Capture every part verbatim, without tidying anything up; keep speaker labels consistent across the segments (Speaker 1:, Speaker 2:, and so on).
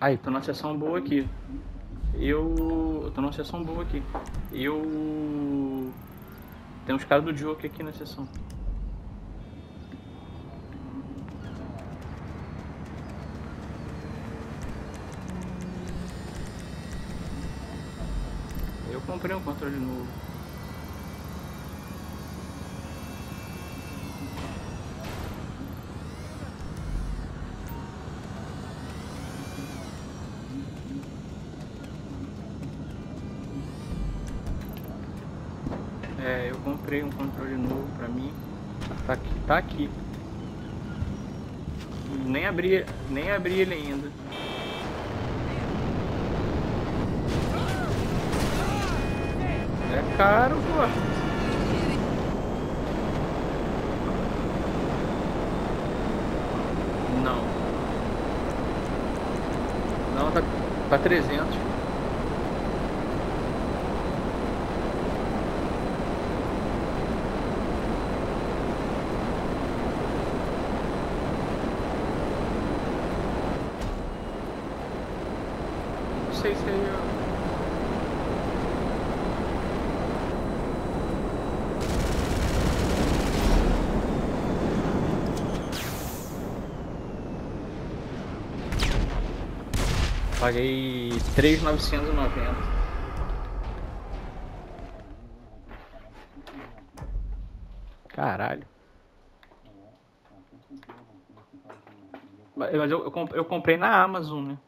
Speaker 1: Aí, tô numa sessão boa aqui. Eu. Eu tô numa sessão boa aqui. Eu. Tem uns caras do Joker aqui na sessão. Eu comprei um controle novo. É, eu comprei um controle novo pra mim. Tá aqui, tá aqui. Nem abri, nem abri ele ainda. É caro, pô. Não. Não, tá, tá trezentos. Não sei se aí eu... Paguei três mil novecentos e noventa. Caralho. Mas eu, eu, eu comprei na Amazon, né?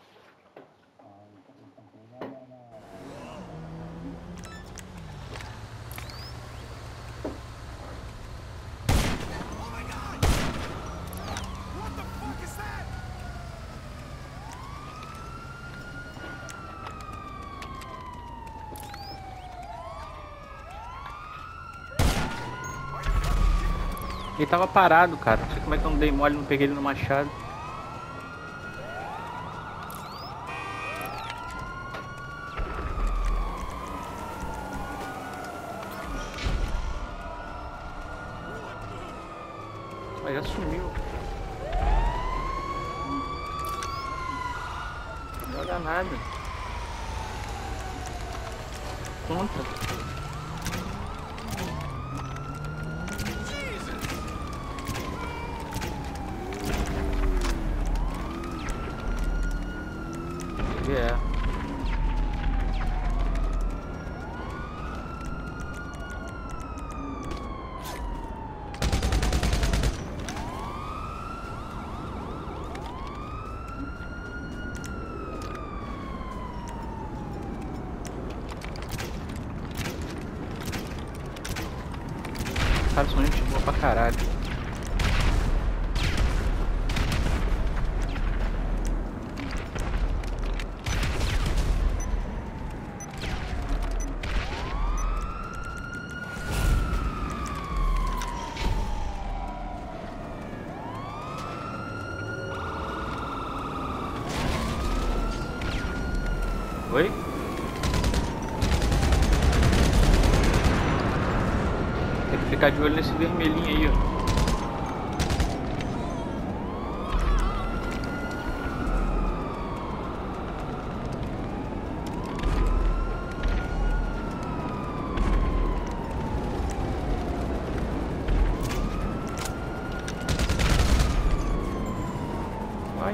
Speaker 1: Ele tava parado, cara. Não sei como é que eu não dei mole, não peguei ele no machado. Aí já sumiu. Não joga nada. Conta. É. Os caras são gente boa pra caralho. Oi? Tem que ficar de olho nesse vermelhinho aí, ó. Vai.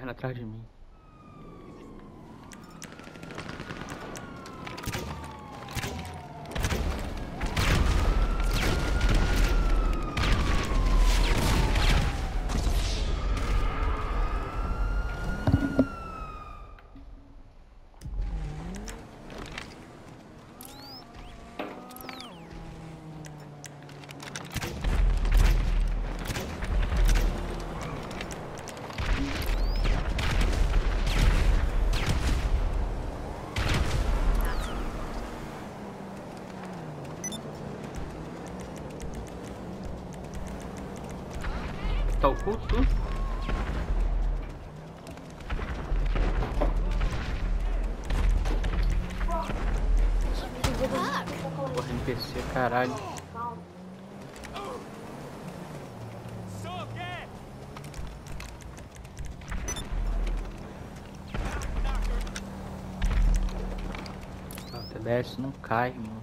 Speaker 1: correndo atrás de mim. Tá oculto? Porra, N P C, caralho. Ah, o T B S não cai, mano.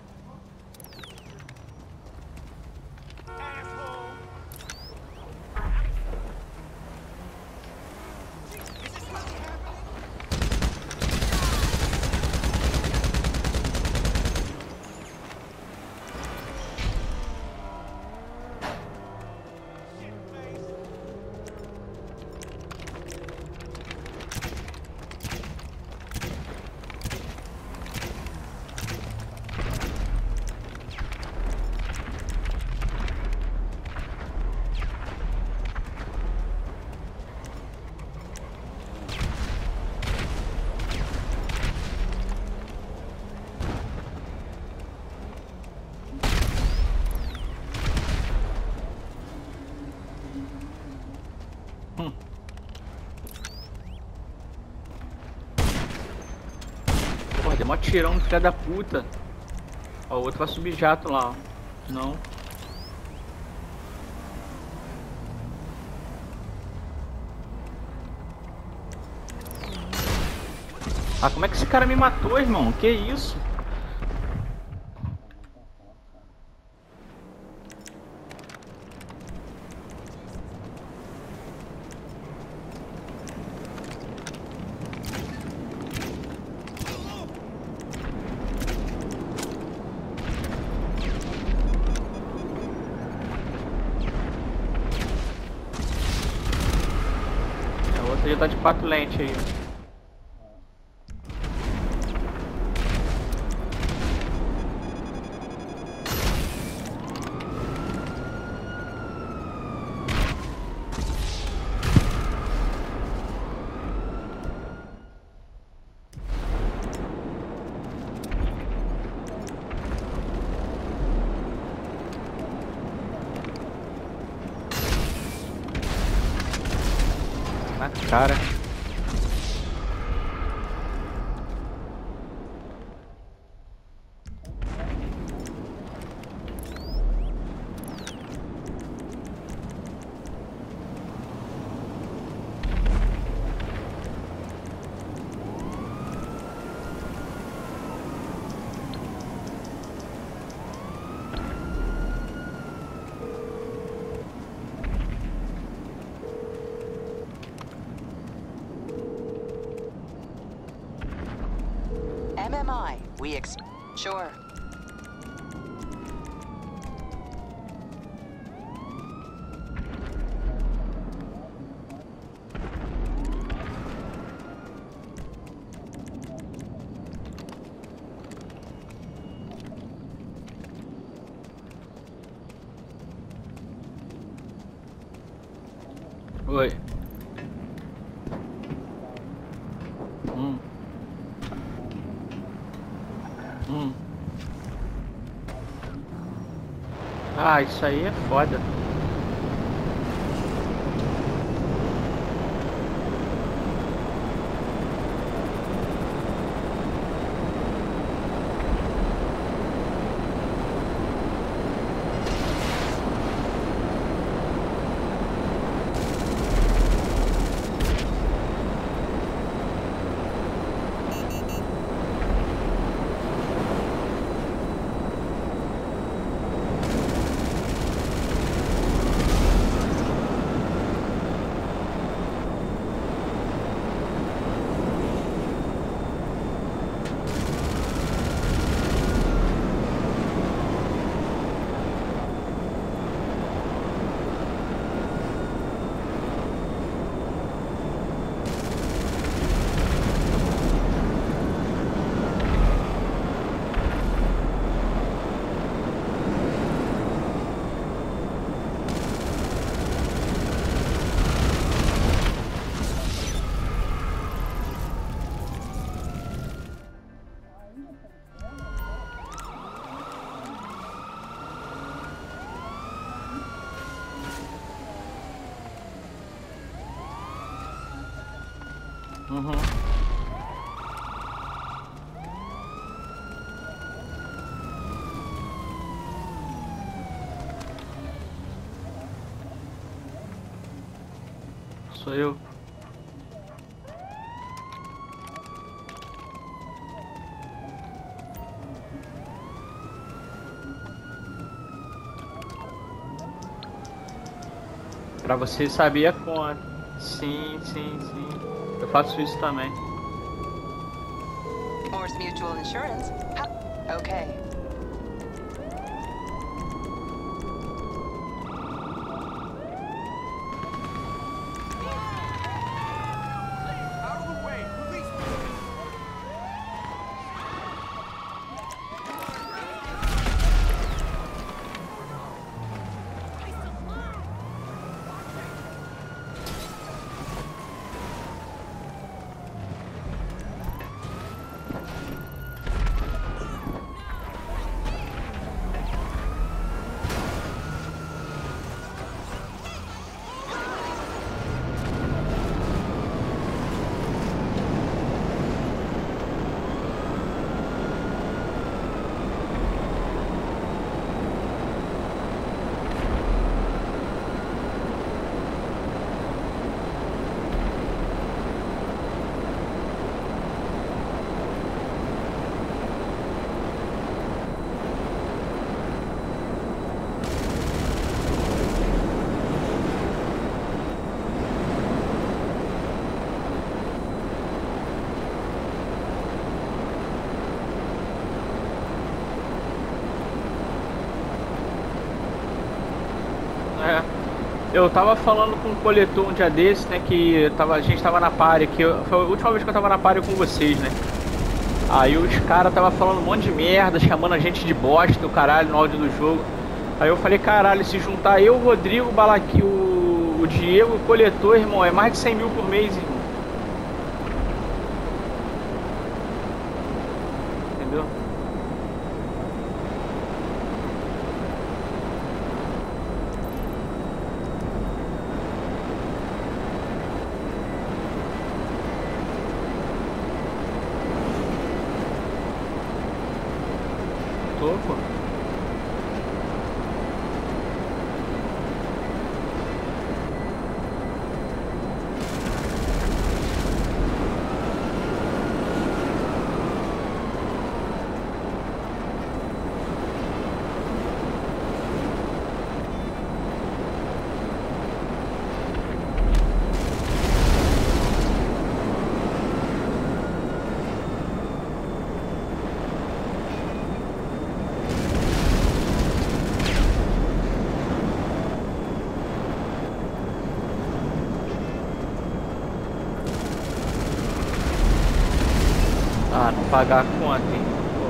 Speaker 1: Hum. Porra, deu mó tirão, filha da puta. Ó, o outro vai subir jato lá, ó. Não. Ah, como é que esse cara me matou, irmão? Que isso? A outra já tá de quatro lentes aí. Na cara.
Speaker 2: M M I, we ex- Sure.
Speaker 1: Oi. Hum. Hum. Ah, isso aí é foda. Uhum. Sou eu. Pra você saber a conta. Sim, sim, sim. Eu faço isso também.
Speaker 2: Morse Mutual Insurance. Huh. Okay.
Speaker 1: É. Eu tava falando com um coletor um dia desse, né? Que tava, a gente tava na party, que eu, foi a última vez que eu tava na party com vocês, né? Aí os caras tava falando um monte de merda, chamando a gente de bosta, o caralho, no áudio do jogo. Aí eu falei, caralho, se juntar eu, o Rodrigo, o Balaqui, o, o Diego, o coletor, irmão, é mais de cem mil por mês, irmão. Entendeu? Tô, pô. Ah, não pagar a conta, hein? Pô.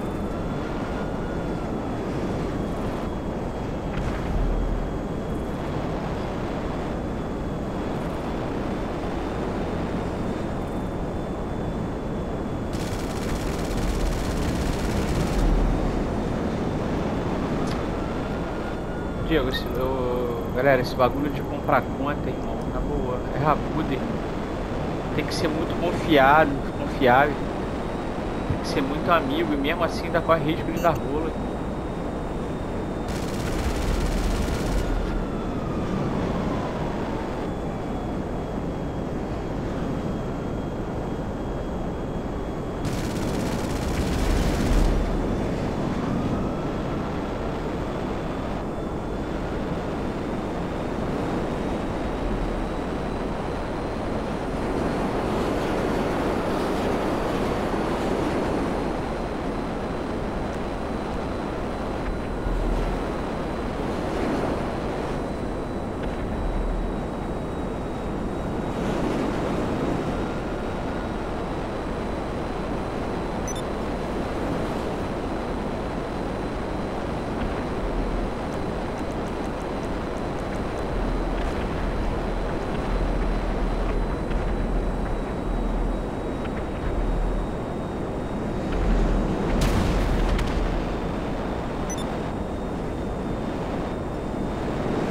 Speaker 1: Diego, esse, eu, galera, esse bagulho de comprar conta, irmão, na boa, é rabuda, irmão. Tem que ser muito confiado, confiável. Tem que ser muito amigo e mesmo assim ainda corre risco de dar rola.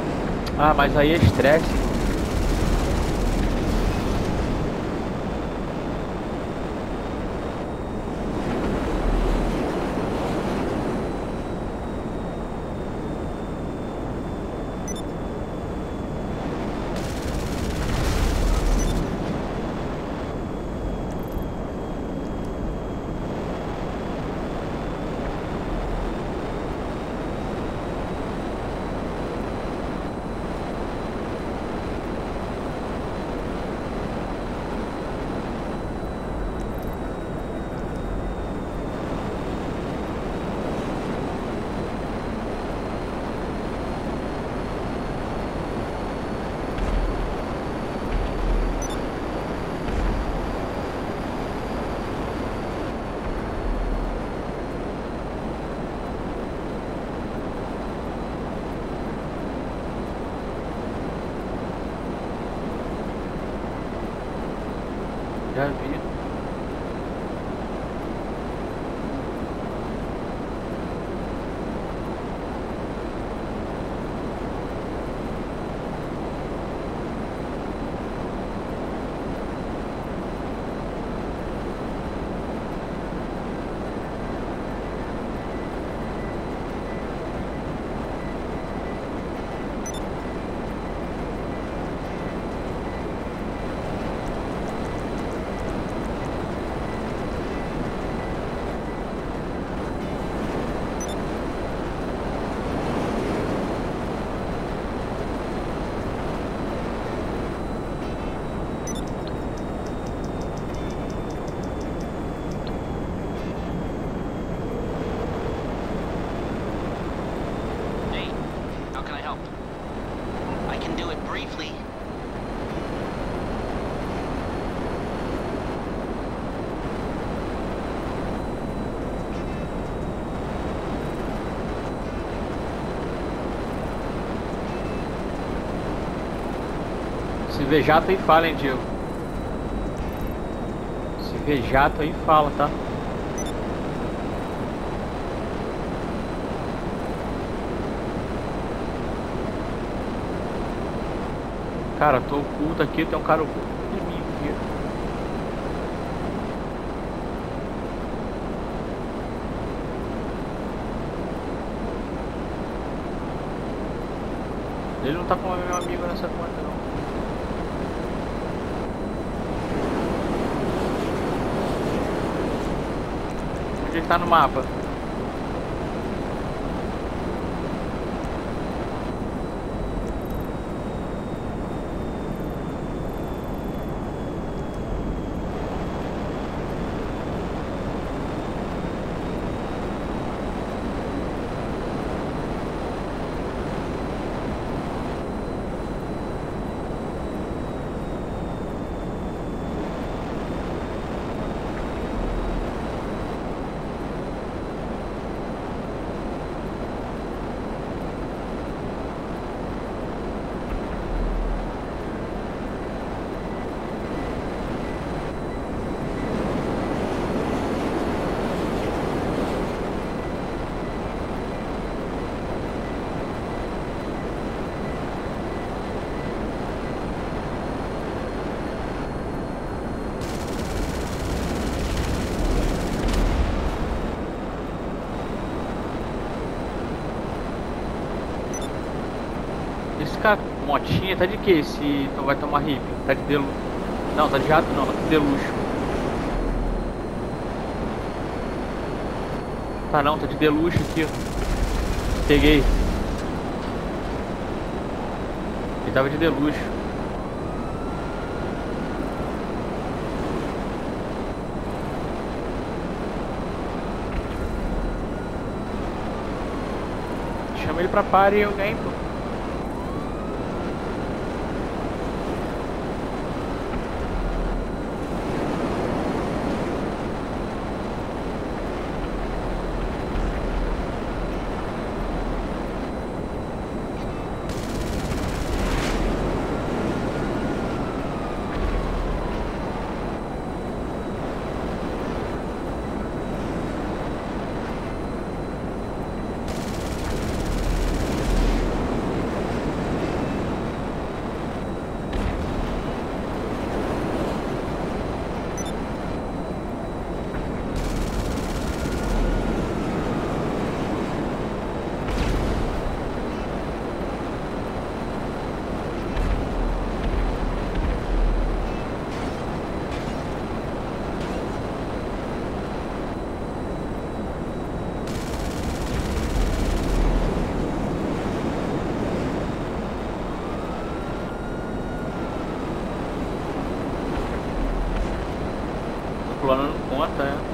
Speaker 1: Ah, mas aí é estresse. Já vi.
Speaker 3: Hey, how can I help? I can do it briefly.
Speaker 1: Se vê jato aí fala, hein, Diego. Se vê jato aí fala, tá? Cara, tô oculto aqui, tem um cara oculto de mim aqui. Ele não tá com o meu amigo nessa conta, não. Onde ele tá no mapa? Esse cara, motinha, tá de que se não vai tomar hippie? Tá de delu... Não, tá de jato não, tá de deluxo. Tá não, tá de deluxo aqui, ó. Peguei. Ele tava de deluxo. Chama ele pra par e alguém, pô. Pulando no conta, é.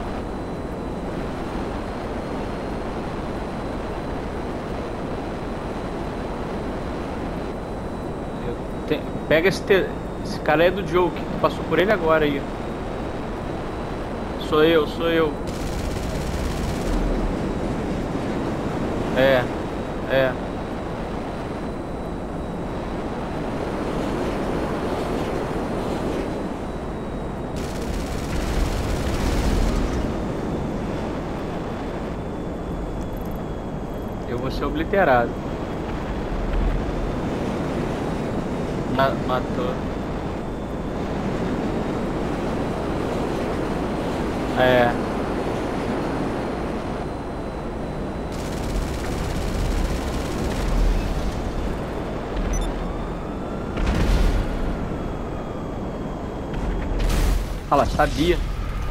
Speaker 1: Eu te- Pega esse, te... esse cara é do Joe, que tu passou por ele agora aí. Sou eu, sou eu. É, é. ser obliterado. Ma matou. É. Fala, sabia.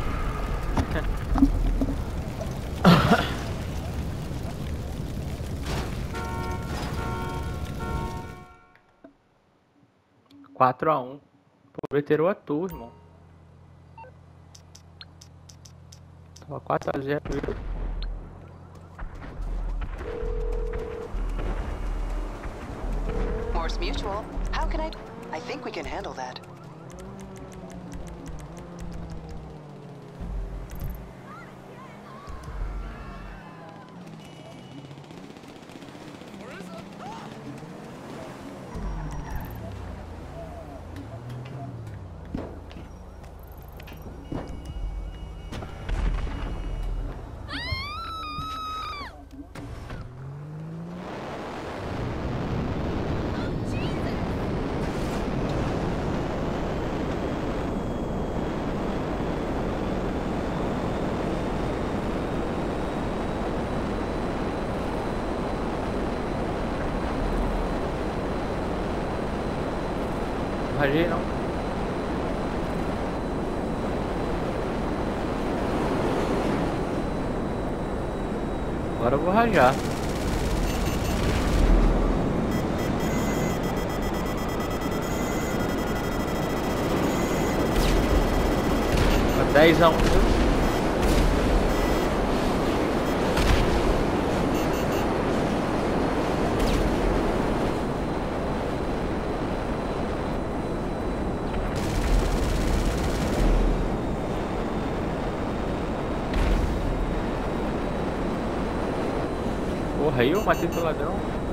Speaker 1: quatro a um. Pô, veterou a tua, irmão. Tava quatro a zero.
Speaker 2: Morse Mutual. How can I... I think we can handle that.
Speaker 1: Rajei não. Agora eu vou rajar. dez a um. Porra, aí eu matei teu ladrão.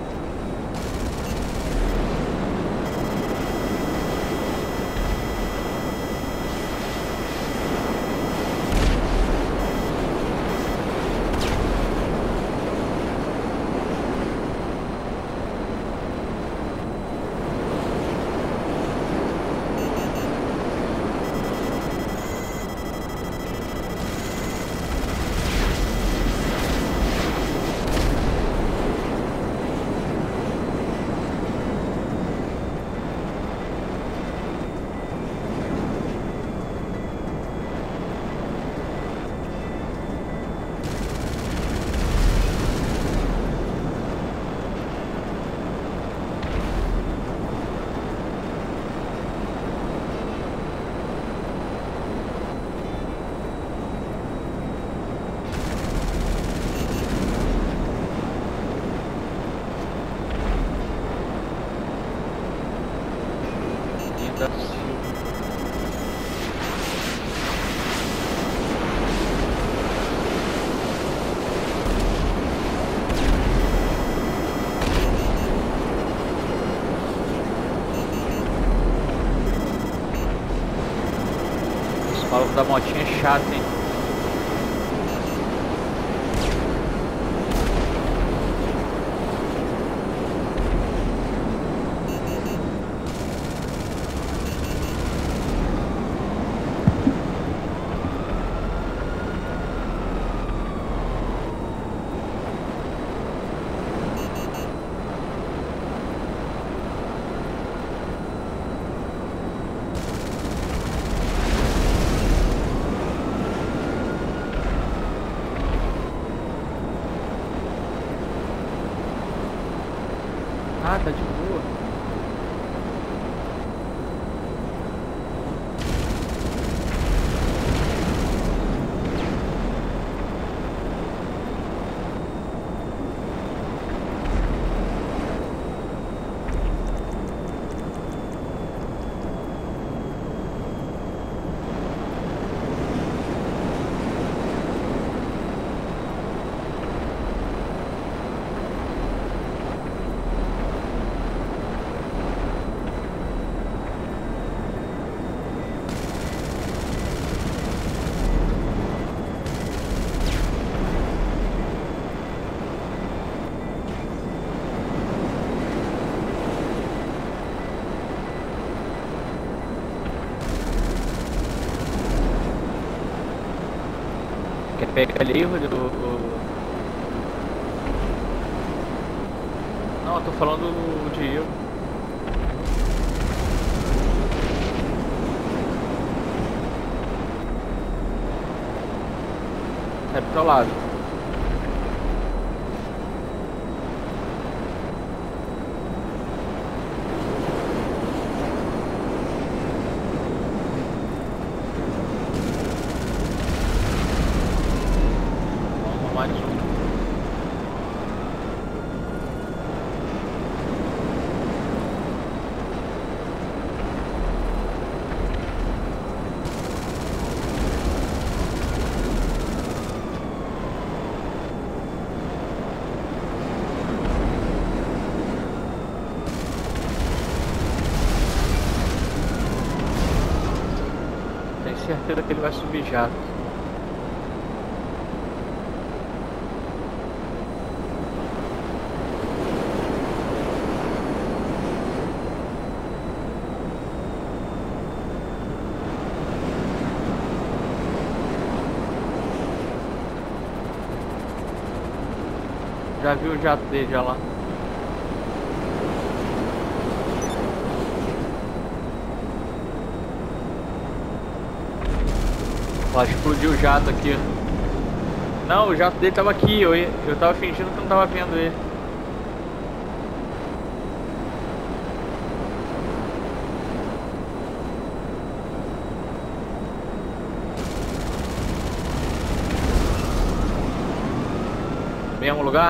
Speaker 1: Esse maluco da motinha é chato, hein? Ah, tá de boa. Pega ali, Rodrigo. o- Não, eu tô falando do Diego. Sai pro teu lado. Vamos mais um. Tenho certeza que ele vai subir jato. Já viu o jato dele já lá. Ó, explodiu o jato aqui. Não, o jato dele tava aqui. Eu, ia- eu tava fingindo que não tava vendo ele. Mesmo lugar?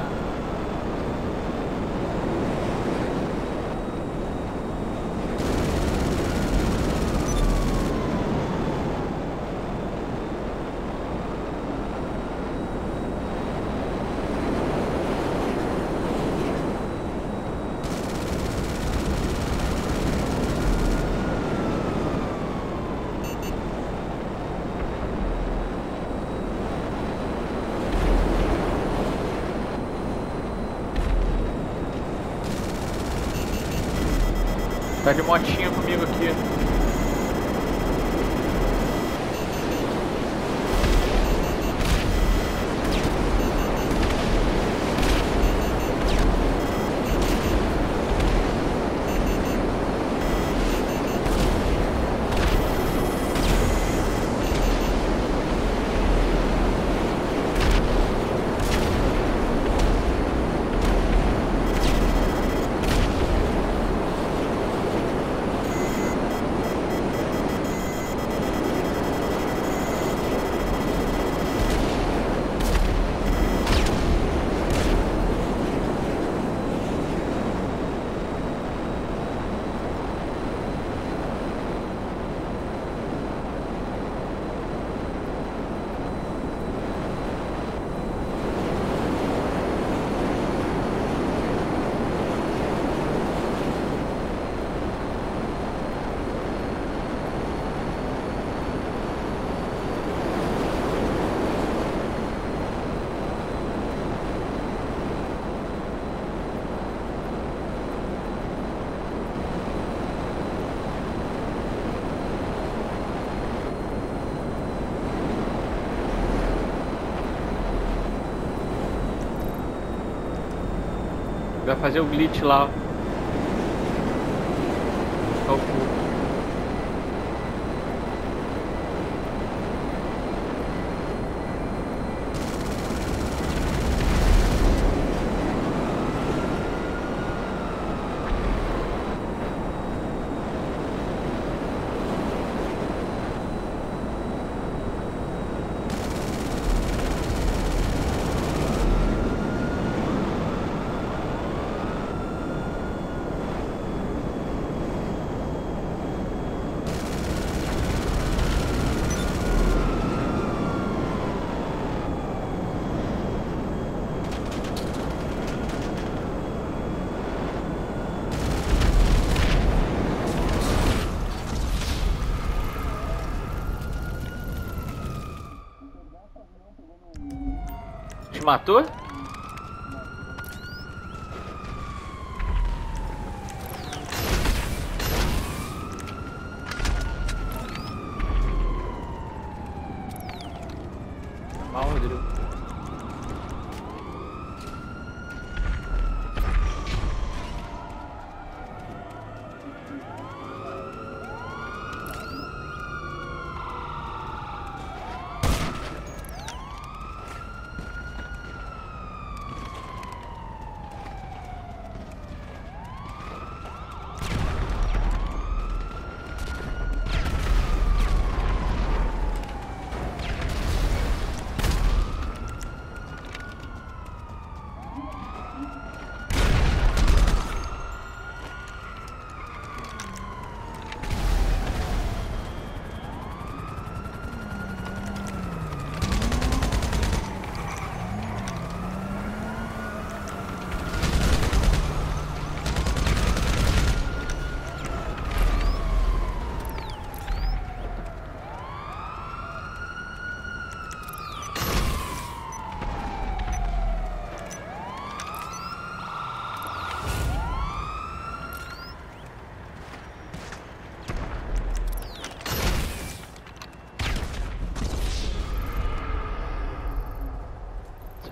Speaker 1: Tá de motinha comigo aqui. Vai fazer o glitch lá. Ó. O cu. Te matou? Mal, Rodrigo.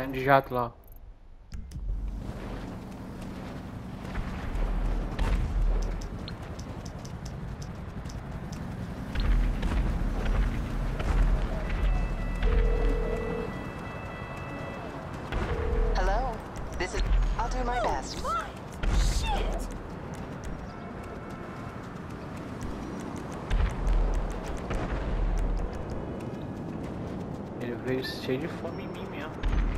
Speaker 1: tá indo de jato lá.
Speaker 2: Hello? This is... I'll do my best.
Speaker 4: Shit!
Speaker 1: Ele veio cheio de fome em mim mesmo.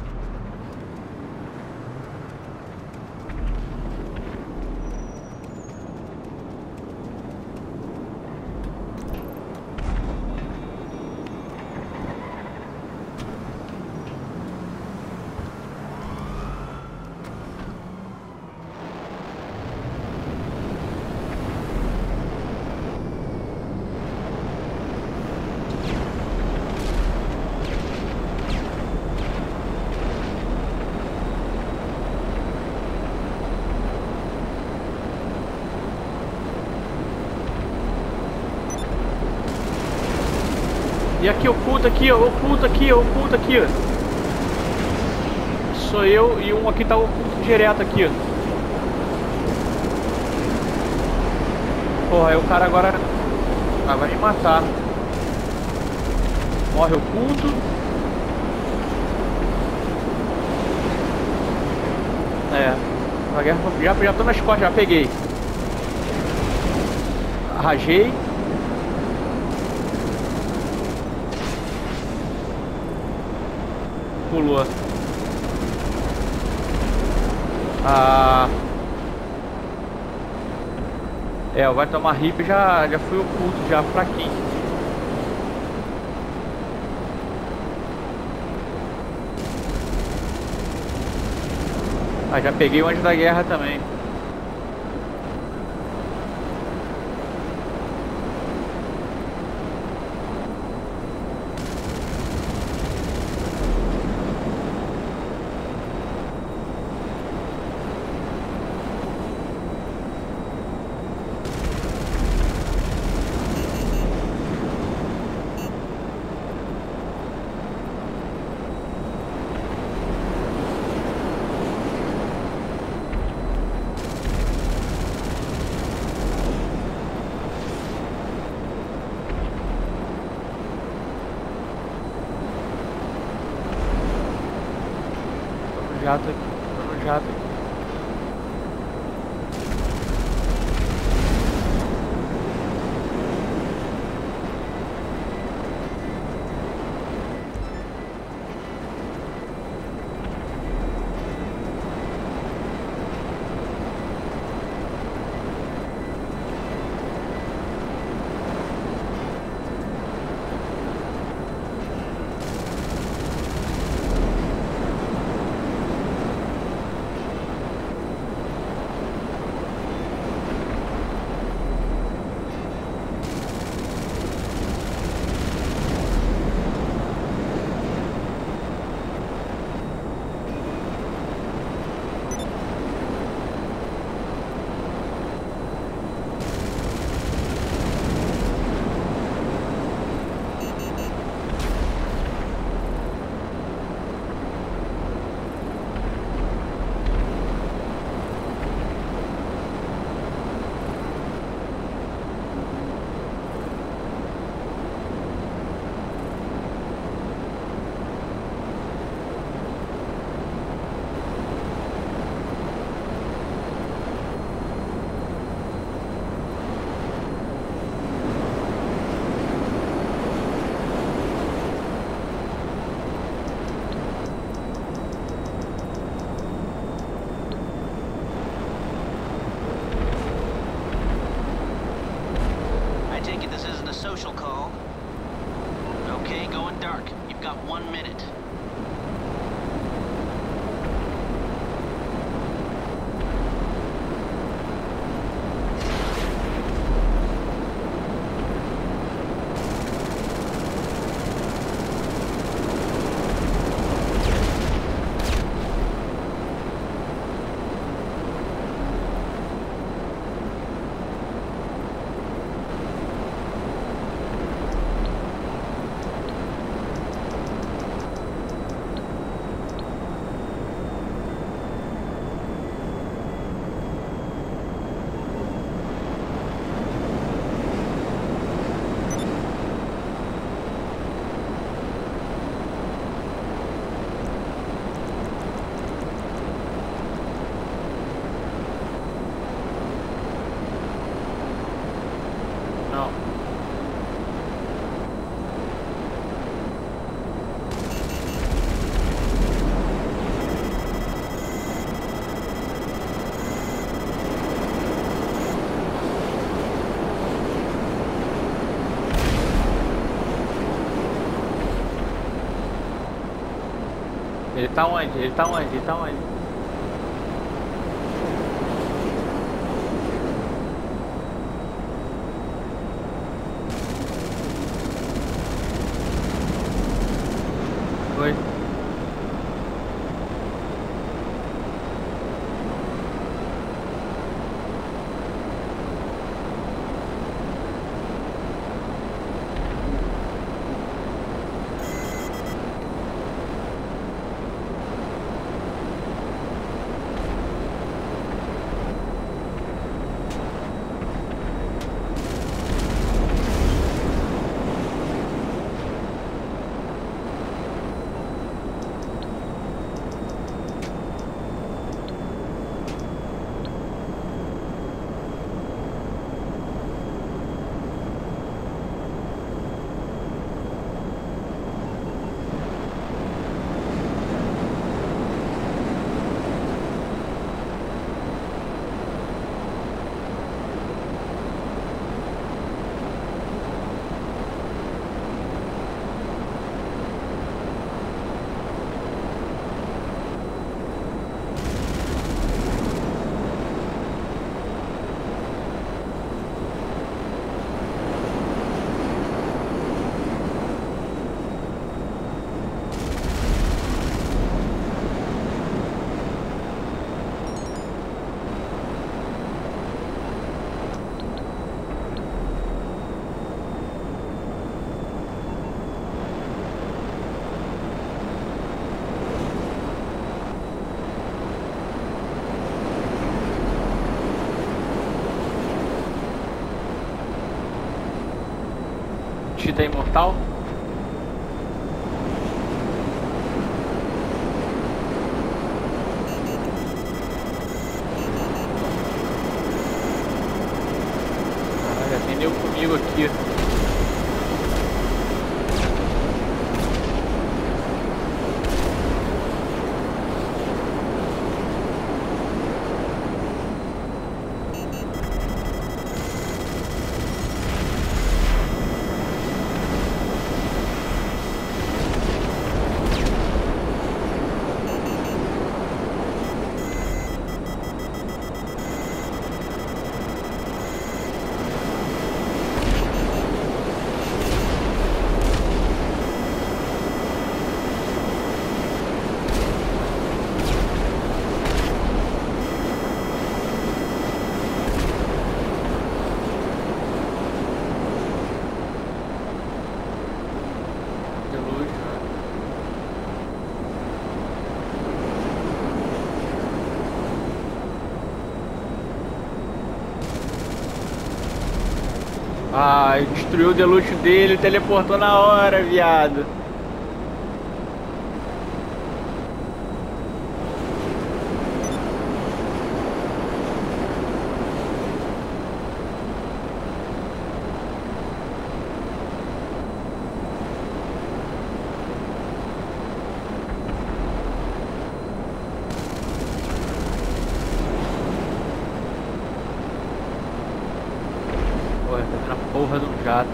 Speaker 1: E aqui, oculta aqui, ó, oculta aqui, ó, oculta aqui, ó. Sou eu e um aqui tá oculto direto aqui, ó. Porra, aí o cara agora ah, vai me matar. Morre oculto. É, já, já tô nas costas, já peguei. Rajei. Pulou. Ah. É, vai tomar hip, já, já fui oculto, já fraquinho. Ah, já peguei o anjo da guerra também. Jato aqui, tô no jato aqui.
Speaker 3: Social call. Okay, going dark. You've got one minute.
Speaker 1: Ele tá onde? Ele tá onde? Ele tá onde? Oi. Tita imortal? Caralho, atendeu comigo aqui. Ai, destruiu o deluxe dele, teleportou na hora, viado. Porra, tá vendo a porra do jato.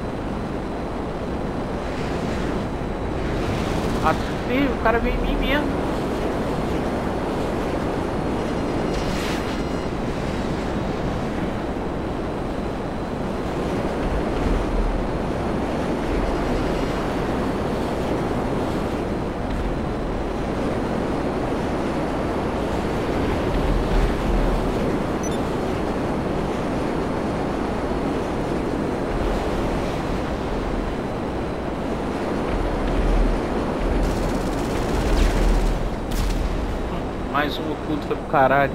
Speaker 1: Ah, sim, o cara veio em mim mesmo. Mais um oculto foi pro caralho.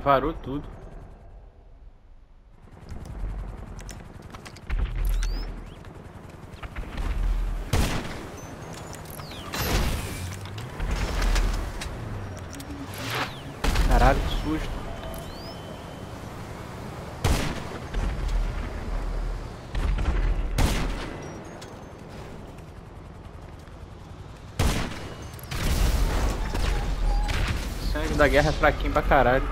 Speaker 1: Varou tudo. Caralho, que susto. O sangue da guerra é fraquinho pra caralho.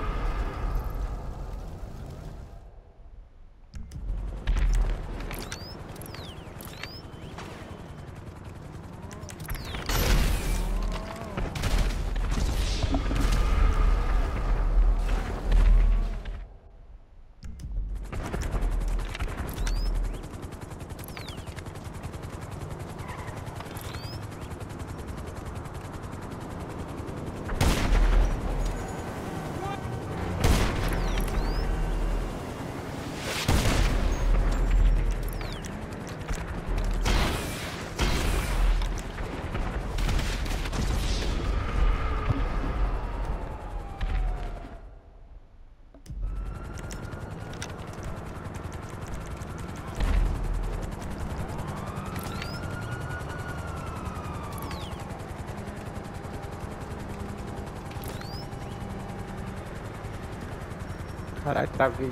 Speaker 1: Caralho, travei.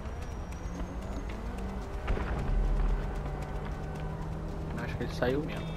Speaker 1: Acho que ele saiu mesmo.